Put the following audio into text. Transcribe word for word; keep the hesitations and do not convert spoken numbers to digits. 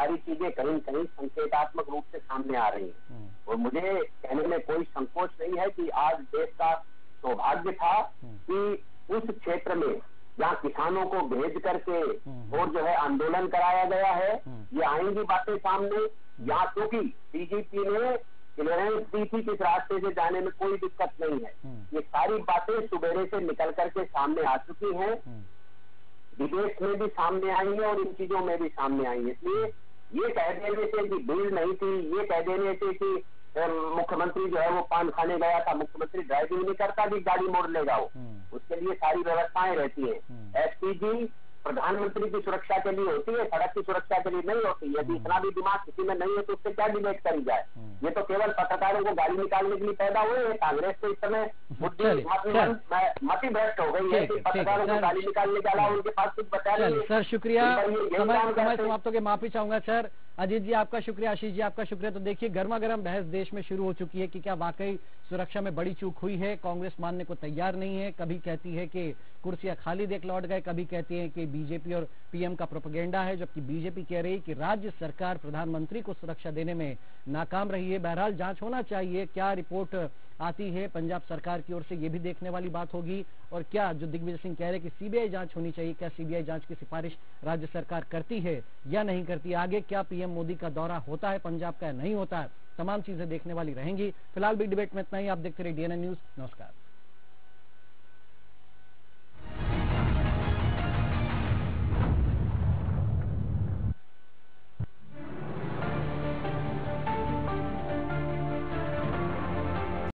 सारी चीजें कहीं कहीं संकेतात्मक रूप से सामने आ रही हैं। और मुझे कहने में कोई संकोच नहीं है कि आज देश का सौभाग्य था कि उस क्षेत्र में जहाँ किसानों को भेज करके और जो है आंदोलन कराया गया है, ये आएंगी बातें सामने। यहाँ क्योंकि बीजेपी ने क्लियरेंस दी थी किस रास्ते से जाने में कोई दिक्कत नहीं है, ये सारी बातें सुबेरे से निकल करके सामने आ चुकी हैं, विदेश में भी सामने आई है और इन चीजों में भी सामने आई है। इसलिए ये कह देने से कि भीड़ नहीं थी, ये कह देने से कि मुख्यमंत्री जो है वो पान खाने गया था, मुख्यमंत्री ड्राइविंग नहीं करता कि गाड़ी मोड़ लेगा वो, उसके लिए सारी व्यवस्थाएं रहती हैं। एसपीजी प्रधानमंत्री की सुरक्षा के लिए होती है, सड़क की सुरक्षा के लिए नहीं होती। यदि इतना भी दिमाग किसी में नहीं है तो उससे क्या डिबेट करी जाए। ये तो केवल पत्रकारों को गाली निकालने के लिए पैदा हुए हैं। कांग्रेस तो इस समय मति भ्रष्ट हो गई है कि पत्रकारों को गाली निकालने के अलावा उनके पास कुछ बचा नहीं है। सर शुक्रिया, समय समाप्त हो गया, माफी चाहूंगा सर। अजीत जी आपका शुक्रिया, आशीष जी आपका शुक्रिया। तो देखिए गर्मा गर्म बहस देश में शुरू हो चुकी है कि क्या वाकई सुरक्षा में बड़ी चूक हुई है। कांग्रेस मानने को तैयार नहीं है, कभी कहती है कि कुर्सियां खाली देख लौट गए, कभी कहती है कि बीजेपी और पीएम का प्रोपेगेंडा है, जबकि बीजेपी कह रही है कि राज्य सरकार प्रधानमंत्री को सुरक्षा देने में नाकाम रही है। बहरहाल जांच होना चाहिए, क्या रिपोर्ट आती है पंजाब सरकार की ओर से ये भी देखने वाली बात होगी। और क्या जो दिग्विजय सिंह कह रहे हैं कि सीबीआई जांच होनी चाहिए, क्या सीबीआई जांच की सिफारिश राज्य सरकार करती है या नहीं करती। आगे क्या पीएम मोदी का दौरा होता है पंजाब का, नहीं होता है, तमाम चीजें देखने वाली रहेंगी। फिलहाल बिग डिबेट में इतना ही। आप देखते रहिए डीएनए न्यूज। नमस्कार।